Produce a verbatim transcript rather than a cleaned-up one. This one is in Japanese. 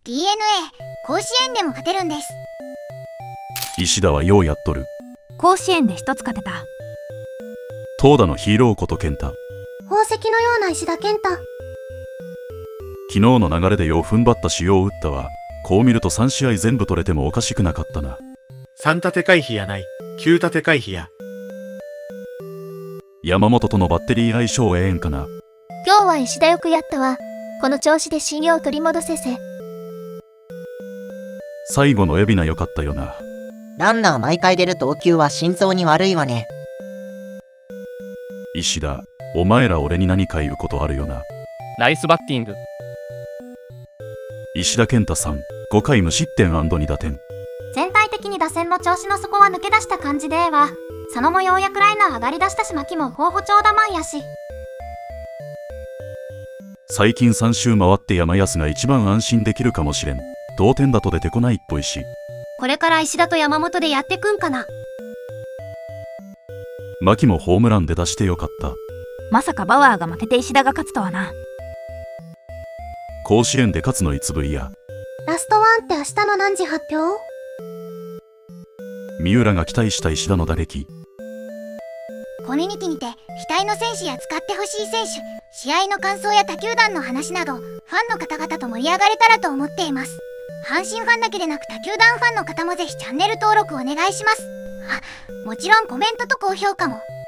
ディーエヌエー 甲子園でも勝てるんです。 石田はようやっとる。 甲子園で一つ勝てた。 投打のヒーローこと健太。 宝石のような石田健太。 昨日の流れでよう踏ん張ったしよう打ったわ。こう見るとさん試合全部取れてもおかしくなかったな。 さん立て回避やない、きゅう立て回避や。 山本とのバッテリー相性ええんかな。 今日は石田よくやったわ。この調子で信用取り戻せせ。 最後の海老名よかったよな。 ランナー毎回出る投球は心臓に悪いわね。 石田、お前ら俺に何か言うことあるよな。 ナイスバッティング。 石田健太さん、ごかい無失点 &に 打点。 全体的に打線の調子の底は抜け出した感じでええわ。佐野もようやくライナー上がり出したし、牧も候補長だまんやし。 最近さん周回って山安が一番安心できるかもしれん。同点だと出てこないっぽいし。 これから石田と山本でやってくんかな。 牧もホームランで出してよかった。 まさかバワーが負けて石田が勝つとはな。 甲子園で勝つのいつぶりや。 ラストワンって明日の何時発表？ 三浦が期待した石田の打撃。 コミュニティにて期待の選手や使ってほしい選手、試合の感想や他球団の話など、ファンの方々と盛り上がれたらと思っています。阪神ファンだけでなく他球団ファンの方もぜひチャンネル登録お願いします。あ、もちろんコメントと高評価も。